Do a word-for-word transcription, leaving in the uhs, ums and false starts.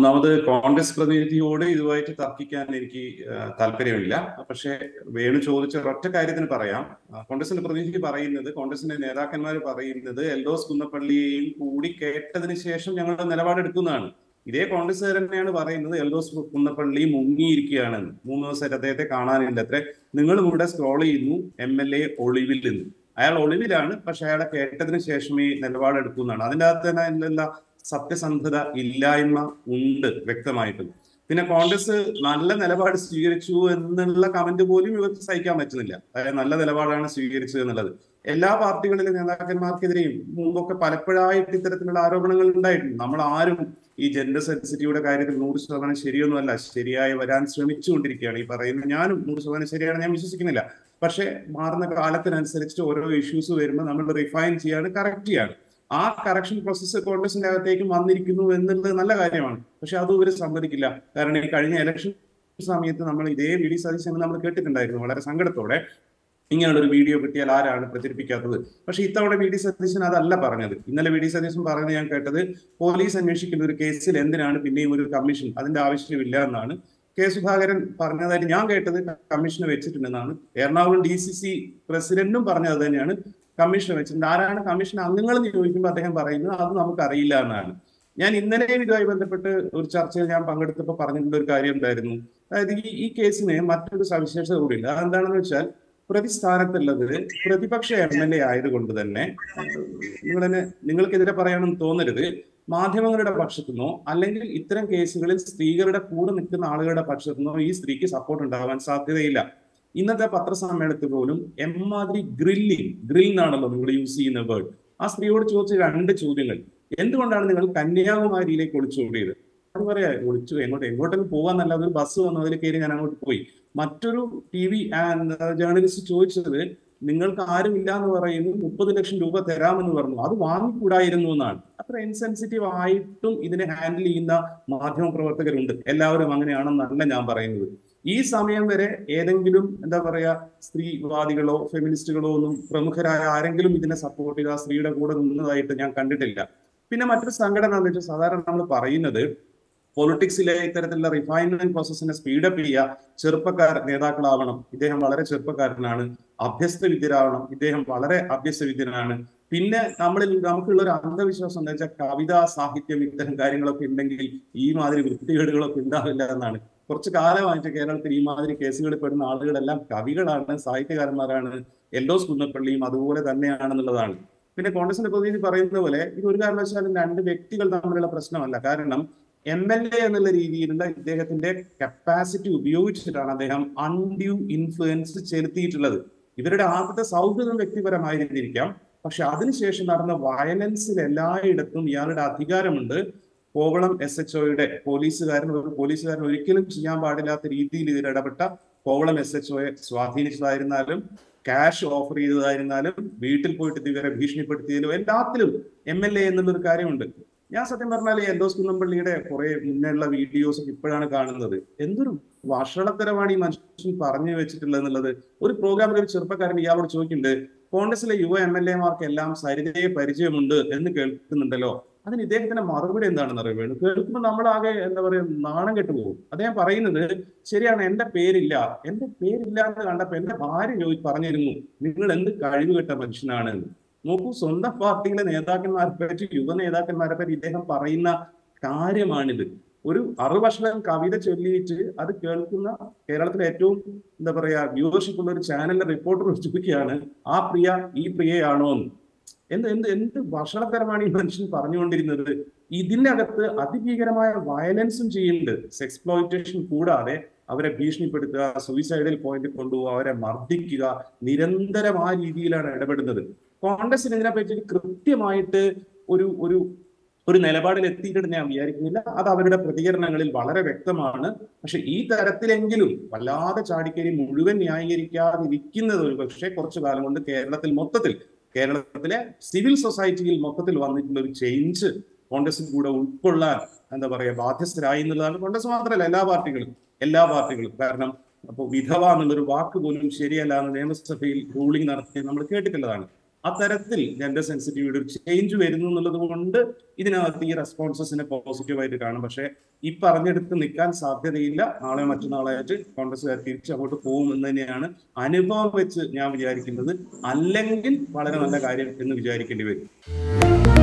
ഒന്നാമത് കോൺഗ്രസ് പ്രതിനിധിയോട് ഇതുമായിട്ട് തർക്കിക്കാൻ എനിക്ക് താല്പര്യമില്ല. പക്ഷെ വേണു ചോദിച്ച ഒറ്റ കാര്യത്തിന് പറയാം. കോൺഗ്രസിന്റെ പ്രതിനിധി പറയുന്നത്, കോൺഗ്രസിന്റെ നേതാക്കന്മാർ പറയുന്നത് എൽദോസ് കുന്നപ്പള്ളിയെയും കൂടി കേട്ടതിന് ശേഷം ഞങ്ങൾ നിലപാടെടുക്കുന്നതാണ്. ഇതേ കോൺഗ്രസ്സുകാർ തന്നെയാണ് പറയുന്നത് എൽദോസ് കുന്നപ്പള്ളി മുങ്ങിയിരിക്കുകയാണെന്ന്. മൂന്ന് ദിവസമായിട്ട് അദ്ദേഹത്തെ കാണാനില്ല അത്ര. നിങ്ങളും ഇവിടെ സ്ക്രോൾ ചെയ്യുന്നു എം എൽ എ ഒളിവിൽ നിന്ന്. അയാൾ ഒളിവിലാണ്, പക്ഷെ അയാളെ കേട്ടതിന് ശേഷമേ നിലപാടെടുക്കുന്നതാണ്. അതിൻ്റെ അകത്ത് തന്നെ അതിലുള്ള സത്യസന്ധത ഇല്ലായ്മ ഉണ്ട് വ്യക്തമായിട്ടും. പിന്നെ കോൺഗ്രസ് നല്ല നിലപാട് സ്വീകരിച്ചു എന്നുള്ള കമന്റ് പോലും ഇവർക്ക് സഹിക്കാൻ പറ്റുന്നില്ല. അതായത് നല്ല നിലപാടാണ് സ്വീകരിച്ചത് എന്നുള്ളത്. എല്ലാ പാർട്ടികളിലെ നേതാക്കന്മാർക്കെതിരെയും മുമ്പൊക്കെ പലപ്പോഴായിട്ട് ഇത്തരത്തിലുള്ള ആരോപണങ്ങൾ ഉണ്ടായിട്ടുണ്ട്. നമ്മൾ ആരും ഈ ജെൻഡർ സെൻസിറ്റിവിയുടെ കാര്യത്തിൽ നൂറ് ശതമാനം ശരിയൊന്നുമല്ല, ശരിയായി വരാൻ ശ്രമിച്ചുകൊണ്ടിരിക്കുകയാണ്. ഈ പറയുന്നത് ഞാനും നൂറ് ശതമാനം ശരിയാണ് ഞാൻ വിശ്വസിക്കുന്നില്ല. പക്ഷെ മാറുന്ന കാലത്തിനനുസരിച്ച് ഓരോ ഇഷ്യൂസ് വരുമ്പോൾ നമ്മൾ റിഫൈൻ ചെയ്യാണ്, കറക്റ്റ് ചെയ്യാണ്. ആ കറക്ഷൻ പ്രോസസ്സ് കോൺഗ്രസിന്റെ അകത്തേക്ക് വന്നിരിക്കുന്നു എന്നുള്ളത് നല്ല കാര്യമാണ്. പക്ഷെ അതും ഇവർ സമ്മതിക്കില്ല. കാരണം ഈ കഴിഞ്ഞ ഇലക്ഷൻ സമയത്ത് നമ്മൾ ഇതേ വി ഡി സതീശൻ നമ്മൾ കേട്ടിട്ടുണ്ടായിരുന്നു വളരെ സങ്കടത്തോടെ, ഇങ്ങനെയുള്ളൊരു വീഡിയോ കിട്ടിയാൽ ആരാണ് പ്രചരിപ്പിക്കാത്തത്. പക്ഷെ ഇത്തവണ വി ഡി സതീശൻ അതല്ല പറഞ്ഞത്. ഇന്നലെ വി ഡി സതീശൻ പറഞ്ഞത് ഞാൻ കേട്ടത്, പോലീസ് അന്വേഷിക്കുന്ന ഒരു കേസിൽ എന്തിനാണ് പിന്നെയും ഒരു കമ്മീഷൻ, അതിന്റെ ആവശ്യമില്ല എന്നാണ്. കെ സുധാകരൻ പറഞ്ഞതായിട്ട് ഞാൻ കേട്ടത് കമ്മീഷനെ വെച്ചിട്ടുണ്ടെന്നാണ്. എറണാകുളം ഡി സി സി പ്രസിഡന്റും പറഞ്ഞത് തന്നെയാണ്, കമ്മീഷനെ വെച്ചിട്ടുണ്ട്. ആരാണ് കമ്മീഷൻ അംഗങ്ങൾ എന്ന് ചോദിക്കുമ്പോൾ അദ്ദേഹം പറയുന്നത് അത് നമുക്കറിയില്ല എന്നാണ്. ഞാൻ ഇന്നലെയും ഇതുമായി ബന്ധപ്പെട്ട് ഒരു ചർച്ചയിൽ ഞാൻ പങ്കെടുത്തപ്പോൾ പറഞ്ഞിട്ടുള്ള ഒരു കാര്യം ഉണ്ടായിരുന്നു. അതായത് ഈ ഈ കേസിന് മറ്റൊരു സവിശേഷത കൂടിയുണ്ട്. അതെന്താണെന്ന് വെച്ചാൽ, പ്രതിസ്ഥാനത്തുള്ളത് പ്രതിപക്ഷ എം എൽ എ ആയതുകൊണ്ട് തന്നെ നിങ്ങൾ തന്നെ നിങ്ങൾക്കെതിരെ പറയാണെന്ന് തോന്നരുത്, മാധ്യമങ്ങളുടെ പക്ഷത്തുനിന്നോ അല്ലെങ്കിൽ ഇത്തരം കേസുകളിൽ സ്ത്രീകളുടെ കൂടെ നിൽക്കുന്ന ആളുകളുടെ പക്ഷത്തുനിന്നോ ഈ സ്ത്രീക്ക് സപ്പോർട്ട് ഉണ്ടാവാൻ സാധ്യതയില്ല. ഇന്നത്തെ പത്രസമ്മേളനത്തിൽ പോലും എമ്മാതിരി ഗ്രില്ലിങ്, ഗ്രിൽ എന്നാണല്ലോ നിങ്ങൾ യൂസ് ചെയ്യുന്ന വേർഡ്. ആ സ്ത്രീയോട് ചോദിച്ച രണ്ട് ചോദ്യങ്ങൾ. എന്തുകൊണ്ടാണ് നിങ്ങൾ കന്യാകുമാരിയിലേക്ക് ഒളിച്ചോടിയത്? അത് പറയാ, ഒളിച്ചു എങ്ങോട്ട് എങ്ങോട്ടൊക്കെ പോകാന്നല്ല, അതൊരു ബസ് വന്നു, അതിൽ കയറി ഞാൻ അങ്ങോട്ട് പോയി. മറ്റൊരു ടി വി ജേർണലിസ്റ്റ് ചോദിച്ചത്, നിങ്ങൾക്ക് ആരും ഇല്ല എന്ന് പറയുന്നു, മുപ്പത് ലക്ഷം രൂപ തരാമെന്ന് പറഞ്ഞു, അത് വാങ്ങിക്കൂടായിരുന്നു എന്നാണ്. അത്ര ഇൻസെൻസിറ്റീവ് ആയിട്ടും ഇതിനെ ഹാൻഡിൽ ചെയ്യുന്ന മാധ്യമ പ്രവർത്തകരുണ്ട്. എല്ലാവരും അങ്ങനെയാണെന്നല്ല ഞാൻ പറയുന്നത്. ഈ സമയം വരെ ഏതെങ്കിലും എന്താ പറയാ സ്ത്രീവാദികളോ ഫെമിനിസ്റ്റുകളോ ഒന്നും പ്രമുഖരായ ആരെങ്കിലും ഇതിനെ സപ്പോർട്ട് ചെയ്ത് ആ സ്ത്രീയുടെ കൂടെ നിന്നതായിട്ട് ഞാൻ കണ്ടിട്ടില്ല. പിന്നെ മറ്റൊരു സംഘടന എന്ന് വെച്ചാൽ, സാധാരണ നമ്മൾ പറയുന്നത് പൊളിറ്റിക്സിലെ ഇത്തരത്തിലുള്ള റിഫൈൻമെന്റ് പ്രോസസ്സിനെ സ്പീഡപ്പ് ചെയ്യുക, ചെറുപ്പക്കാർ നേതാക്കളാവണം, ഇദ്ദേഹം വളരെ ചെറുപ്പക്കാരനാണ്, അഭ്യസ്ത വിദ്യരാവണം, ഇദ്ദേഹം വളരെ അഭ്യസ്ത വിദ്യനാണ്. പിന്നെ നമ്മളിൽ നമുക്കുള്ള ഒരു അന്ധവിശ്വാസം എന്താ വെച്ചാൽ, കവിതാ സാഹിത്യം ഇത്തരം കാര്യങ്ങളൊക്കെ ഉണ്ടെങ്കിൽ ഈ മാതിരി വൃത്തികേടുകളൊക്കെ ഉണ്ടാവില്ല എന്നാണ്. കുറച്ച് കാലമായിട്ട് കേരളത്തിൽ ഈ മാതിരി കേസുകളിൽ പെടുന്ന ആളുകളെല്ലാം കവികളാണ്, സാഹിത്യകാരന്മാരാണ്. എൽദോസ് കുന്നപ്പള്ളിയും അതുപോലെ തന്നെയാണെന്നുള്ളതാണ്. പിന്നെ കോൺഗ്രസിന്റെ പ്രതിനിധി പറയുന്ന പോലെ ഇത് ഒരു കാരണവശാലും രണ്ട് വ്യക്തികൾ തമ്മിലുള്ള പ്രശ്നമല്ല. കാരണം എം എൽ എ എന്നുള്ള രീതിയിലുള്ള ഇദ്ദേഹത്തിന്റെ കപ്പാസിറ്റി ഉപയോഗിച്ചിട്ടാണ് അദ്ദേഹം അൺഡ്യൂ ഇൻഫ്ലുവൻസ് ചെലുത്തിയിട്ടുള്ളത്. ഇവരുടെ ആദ്യത്തെ സൗഹൃദം വ്യക്തിപരമായിരുന്നിരിക്കാം, പക്ഷെ അതിനുശേഷം നടന്ന വയലൻസിൽ എല്ലായിടത്തും ഇയാളുടെ അധികാരമുണ്ട്. കോവളം എസ് എച്ച് ഒയുടെ പോലീസുകാരൻ ഒരു പോലീസുകാരൻ ഒരിക്കലും ചെയ്യാൻ പാടില്ലാത്ത രീതിയിൽ ഇതിൽ ഇടപെട്ട കോവളം എസ് എച്ച് ഒയെ സ്വാധീനിച്ചതായിരുന്നാലും ക്യാഷ് ഓഫർ ചെയ്തതായിരുന്നാലും വീട്ടിൽ പോയിട്ട് ഇവരെ ഭീഷണിപ്പെടുത്തിയതിലും എല്ലാത്തിലും എം എൽ എ എന്നുള്ളൊരു കാര്യമുണ്ട്. ഞാൻ സത്യം പറഞ്ഞാൽ എൽദോസ് കുന്നപ്പള്ളിയുടെ കുറെ മുന്നേയുള്ള വീഡിയോസ് ഇപ്പോഴാണ് കാണുന്നത്. എന്തൊരു വഷളത്തരമാണ് ഈ മനുഷ്യൻ പറഞ്ഞു വെച്ചിട്ടുള്ളത് എന്നുള്ളത്. ഒരു പ്രോഗ്രാമിൽ ഒരു ചെറുപ്പക്കാരൻ ഇയാളോട് ചോദിക്കുന്നുണ്ട്, കോൺഗ്രസിലെ യുവ എം എൽ എമാർക്ക് എല്ലാം സരിതയെ പരിചയമുണ്ട് എന്ന് കേൾക്കുന്നുണ്ടല്ലോ. അതിന് ഇദ്ദേഹത്തിന്റെ മറുപടി എന്താണെന്ന് അറിയുകയാണ്. കേൾക്കുമ്പോൾ നമ്മളാകെ എന്താ പറയുക നാണം കെട്ടുപോകും. അദ്ദേഹം പറയുന്നത് ശരിയാണ്, എന്റെ പേരില്ല, എന്റെ പേരില്ല എന്ന് കണ്ടപ്പോ എന്റെ ഭാര്യ ചോദി പറഞ്ഞിരുന്നു, നിങ്ങൾ എന്ത് കഴിവ് കെട്ട മനുഷ്യനാണ്. നോക്കൂ, സ്വന്തം പാർട്ടിയിലെ നേതാക്കന്മാരെ പറ്റി, യുവ നേതാക്കന്മാരെ പറ്റി ഇദ്ദേഹം പറയുന്ന കാര്യമാണിത്. ഒരു അറുവർഷം കവിത ചൊല്ലിയിട്ട് അത് കേൾക്കുന്ന കേരളത്തിലെ ഏറ്റവും എന്താ പറയാ വ്യൂവർഷിപ്പ് ഉള്ള ഒരു ചാനലിലെ റിപ്പോർട്ടർ ചോദിക്കുകയാണ്, ആ പ്രിയ ഈ പ്രിയയാണോ എന്ന്. എന്ത് എന്ത് എന്ത് ഭക്ഷണത്തരമാണ് ഈ മനുഷ്യൻ പറഞ്ഞുകൊണ്ടിരുന്നത്. ഇതിന്റെ അകത്ത് അതിഭീകരമായ വയലൻസും ചെയ്യുന്നുണ്ട്. സെക്സ്പ്ലോയിറ്റേഷൻ കൂടാതെ അവരെ ഭീഷണിപ്പെടുത്തുക, സൂയിസൈഡൽ പോയിന്റ് കൊണ്ടുപോകുക, അവരെ മർദ്ദിക്കുക, നിരന്തരമായ രീതിയിലാണ് ഇടപെടുന്നത്. കോൺഗ്രസിന് ഇതിനെ പറ്റി കൃത്യമായിട്ട് ഒരു ഒരു ഒരു നിലപാടിൽ എത്തിയിട്ട് ഞാൻ വിചാരിക്കുന്നില്ല. അത് അവരുടെ പ്രതികരണങ്ങളിൽ വളരെ വ്യക്തമാണ്. പക്ഷെ ഈ തരത്തിലെങ്കിലും വല്ലാതെ ചാടിക്കരി മുഴുവൻ ന്യായീകരിക്കാതിരിക്കുന്നത് ഒരു പക്ഷേ കുറച്ചു കാലം കൊണ്ട് കേരളത്തിൽ മൊത്തത്തിൽ കേരളത്തിലെ സിവിൽ സൊസൈറ്റിയിൽ മൊത്തത്തിൽ വന്നിട്ടുള്ള ഒരു ചേഞ്ച് കോൺഗ്രസിൽ കൂടെ ഉൾക്കൊള്ളാൻ എന്താ പറയുക ബാധ്യസ്ഥരായി എന്നുള്ളതാണ്. കോൺഗ്രസ് മാത്രമല്ല, എല്ലാ പാർട്ടികളും എല്ലാ പാർട്ടികളും കാരണം അപ്പോൾ വിധവ എന്നുള്ളൊരു വാക്ക് പോലും ശരിയല്ല എന്ന് നിയമസഭയിൽ റൂളിംഗ് നടത്തി നമ്മൾ കേട്ടിട്ടുള്ളതാണ്. അത്തരത്തിൽ ജെൻഡർ സെൻസിറ്റിവിറ്റി ഒരു ചേഞ്ച് വരുന്നു എന്നുള്ളത് കൊണ്ട് ഇതിനകത്ത് ഈ റെസ്പോൺസസിനെ പോസിറ്റീവായിട്ട് കാണും. പക്ഷെ ഈ പറഞ്ഞെടുത്ത് നിൽക്കാൻ സാധ്യതയില്ല. നാളെ മറ്റന്നാളായിട്ട് കോൺഗ്രസ്സുകാർ തിരിച്ച് അങ്ങോട്ട് പോകും എന്ന് തന്നെയാണ് അനുഭവം വെച്ച് ഞാൻ വിചാരിക്കുന്നത്. അല്ലെങ്കിൽ വളരെ നല്ല കാര്യം എന്ന് വിചാരിക്കേണ്ടി വരും.